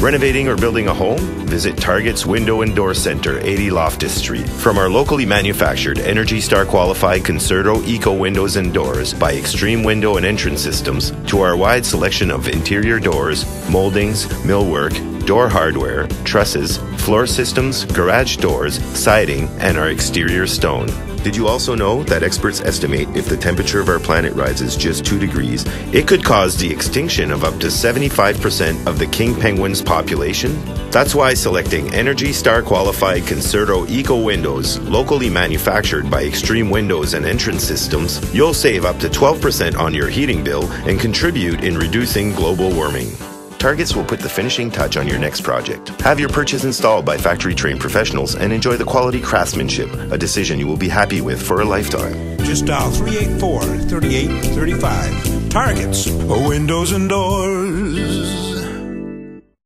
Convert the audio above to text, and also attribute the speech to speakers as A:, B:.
A: Renovating or building a home? Visit Target's Window and Door Center, 80 Loftus Street. From our locally manufactured Energy Star qualified Concerto Eco windows and doors by Extreme Window and Entrance Systems, to our wide selection of interior doors, moldings, millwork, door hardware, trusses, floor systems, garage doors, siding, and our exterior stone. Did you also know that experts estimate if the temperature of our planet rises just 2 degrees, it could cause the extinction of up to 75% of the king penguin's population? That's why selecting Energy Star qualified Concerto Eco windows, locally manufactured by Extreme Windows and Entrance Systems, you'll save up to 12% on your heating bill and contribute in reducing global warming. Targets will put the finishing touch on your next project. Have your purchase installed by factory-trained professionals and enjoy the quality craftsmanship, a decision you will be happy with for a lifetime.
B: Just dial 384-3835. Targets, windows and doors.